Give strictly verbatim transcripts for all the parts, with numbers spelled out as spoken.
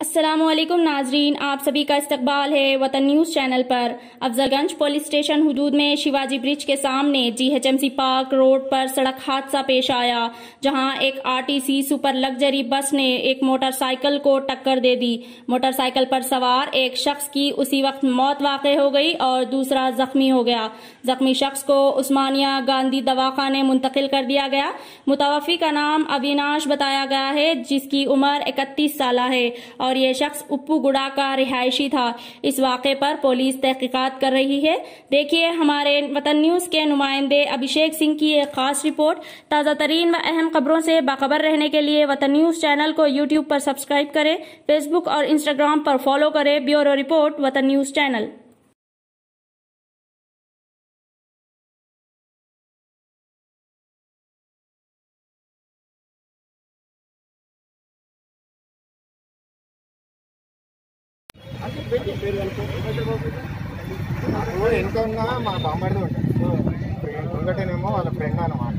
अस्सलामुअलैकुम नाजरीन, आप सभी का इस्तकबाल है वतन न्यूज़ चैनल पर। अफजलगंज पुलिस स्टेशन हुदूद में शिवाजी ब्रिज के सामने जीएचएमसी पार्क रोड पर सड़क हादसा पेश आया, जहां एक आरटीसी सुपर लग्जरी बस ने एक मोटरसाइकिल को टक्कर दे दी। मोटरसाइकिल पर सवार एक शख्स की उसी वक्त मौत वाक़ई हो गई और दूसरा जख्मी हो गया। जख्मी शख्स को उस्मानिया गांधी दवाखाने मुंतकिल कर दिया गया। मुतवफ़ी का नाम अविनाश बताया गया है, जिसकी उम्र इकतीस साल है और ये शख्स उप्पू गुड़ा का रिहायशी था। इस वाक़े पर पुलिस तहकीकात कर रही है। देखिए हमारे वतन न्यूज़ के नुमाइंदे अभिषेक सिंह की एक खास रिपोर्ट। ताज़ा तरीन व अहम खबरों से बाखबर रहने के लिए वतन न्यूज़ चैनल को यूट्यूब पर सब्सक्राइब करें, फेसबुक और इंस्टाग्राम पर फॉलो करें। Bureau report, Watan news channel. వెనుక ఉన్న మా బామ్మడిది ఉంటుంది, ముంగటేనేమో వాళ్ళ ఫ్రెండ్ అన్నమాట.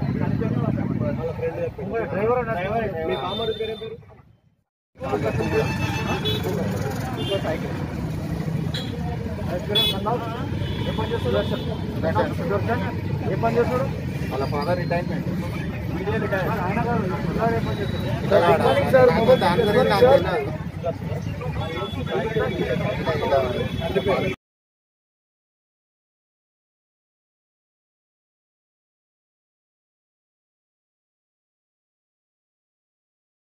ఏ పని చేస్తాడు? వాళ్ళ ఫాదర్ రిటైర్మెంట్. దాని గురించి నాకు